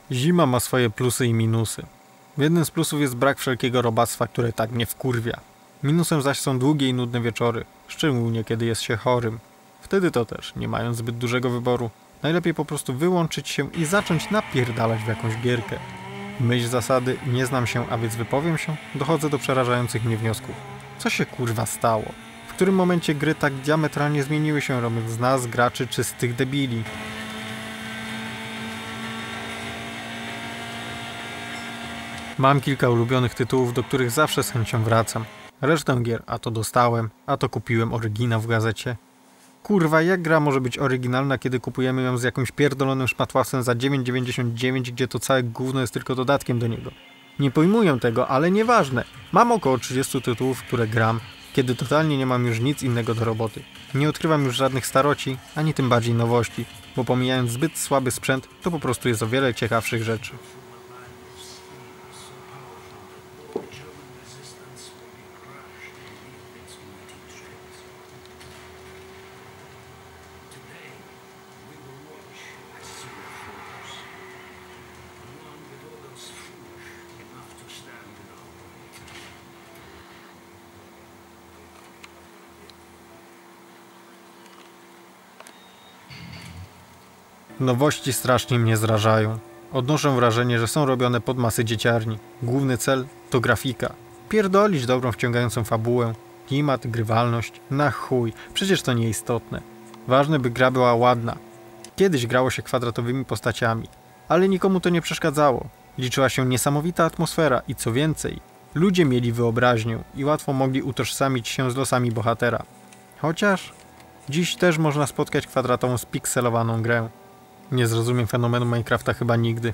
Zima ma swoje plusy i minusy. Jednym z plusów jest brak wszelkiego robactwa, które tak mnie wkurwia. Minusem zaś są długie i nudne wieczory, szczególnie kiedy jest się chorym. Wtedy to też, nie mając zbyt dużego wyboru, najlepiej po prostu wyłączyć się i zacząć napierdalać w jakąś gierkę. W myśl zasady nie znam się, a więc wypowiem się, dochodzę do przerażających mnie wniosków. Co się kurwa stało? W którym momencie gry tak diametralnie zmieniły się, robiąc z nas, graczy, czystych debili? Mam kilka ulubionych tytułów, do których zawsze z chęcią wracam. Resztę gier a to dostałem, a to kupiłem oryginał w gazecie. Kurwa, jak gra może być oryginalna, kiedy kupujemy ją z jakimś pierdolonym szmatłasem za 9,99, gdzie to całe gówno jest tylko dodatkiem do niego. Nie pojmuję tego, ale nieważne. Mam około 30 tytułów, w które gram, kiedy totalnie nie mam już nic innego do roboty. Nie odkrywam już żadnych staroci, ani tym bardziej nowości, bo pomijając zbyt słaby sprzęt, to po prostu jest o wiele ciekawszych rzeczy. Nowości strasznie mnie zrażają. Odnoszę wrażenie, że są robione pod masy dzieciarni. Główny cel to grafika. Pierdolić dobrą, wciągającą fabułę, klimat, grywalność. Na chuj, przecież to nieistotne. Ważne, by gra była ładna. Kiedyś grało się kwadratowymi postaciami, ale nikomu to nie przeszkadzało. Liczyła się niesamowita atmosfera i co więcej, ludzie mieli wyobraźnię i łatwo mogli utożsamić się z losami bohatera. Chociaż dziś też można spotkać kwadratową spikselowaną grę. Nie zrozumiem fenomenu Minecrafta chyba nigdy.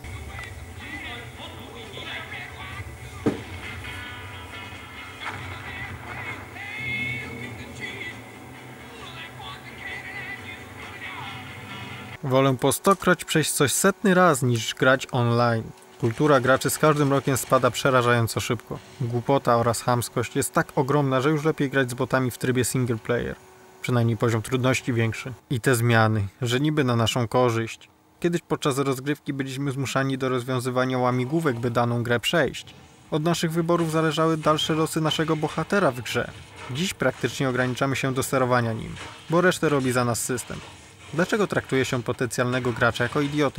Wolę po 100-kroć przejść coś 100 raz niż grać online. Kultura graczy z każdym rokiem spada przerażająco szybko. Głupota oraz chamskość jest tak ogromna, że już lepiej grać z botami w trybie single player. Przynajmniej poziom trudności większy. I te zmiany, że niby na naszą korzyść. Kiedyś podczas rozgrywki byliśmy zmuszani do rozwiązywania łamigłówek, by daną grę przejść. Od naszych wyborów zależały dalsze losy naszego bohatera w grze. Dziś praktycznie ograniczamy się do sterowania nim, bo resztę robi za nas system. Dlaczego traktuje się potencjalnego gracza jako idiotę?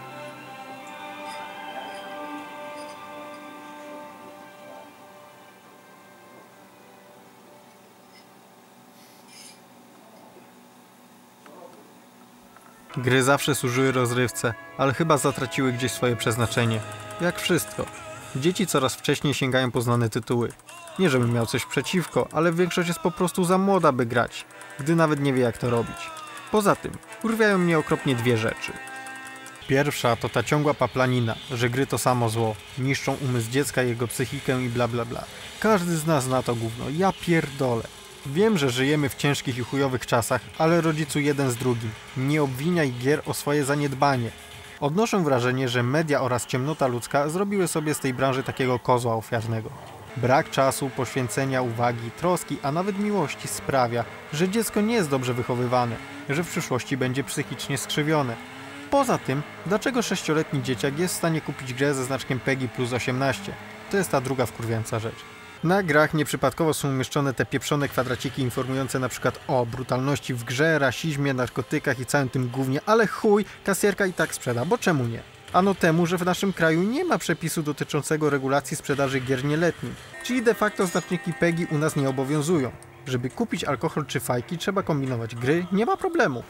Gry zawsze służyły rozrywce, ale chyba zatraciły gdzieś swoje przeznaczenie. Jak wszystko. Dzieci coraz wcześniej sięgają po znane tytuły. Nie żebym miał coś przeciwko, ale większość jest po prostu za młoda, by grać, gdy nawet nie wie, jak to robić. Poza tym, kurwiają mnie okropnie dwie rzeczy. Pierwsza to ta ciągła paplanina, że gry to samo zło, niszczą umysł dziecka, jego psychikę i bla bla bla. Każdy z nas zna to gówno, ja pierdolę. Wiem, że żyjemy w ciężkich i chujowych czasach, ale rodzicu jeden z drugim. Nie obwiniaj gier o swoje zaniedbanie. Odnoszę wrażenie, że media oraz ciemnota ludzka zrobiły sobie z tej branży takiego kozła ofiarnego. Brak czasu, poświęcenia, uwagi, troski, a nawet miłości sprawia, że dziecko nie jest dobrze wychowywane, że w przyszłości będzie psychicznie skrzywione. Poza tym, dlaczego 6-letni dzieciak jest w stanie kupić grę ze znaczkiem PEGI plus 18? To jest ta druga wkurwiająca rzecz. Na grach nieprzypadkowo są umieszczone te pieprzone kwadraciki informujące na przykład o brutalności w grze, rasizmie, narkotykach i całym tym gównie, ale chuj, kasjerka i tak sprzeda, bo czemu nie? Ano temu, że w naszym kraju nie ma przepisu dotyczącego regulacji sprzedaży gier nieletnich, czyli de facto znaczniki PEGI u nas nie obowiązują. Żeby kupić alkohol czy fajki, trzeba kombinować gry, nie ma problemu.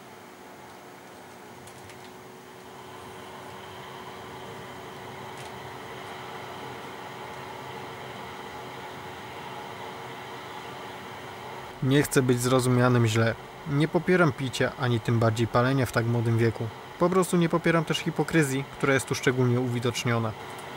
Nie chcę być zrozumianym źle. Nie popieram picia, ani tym bardziej palenia w tak młodym wieku. Po prostu nie popieram też hipokryzji, która jest tu szczególnie uwidoczniona.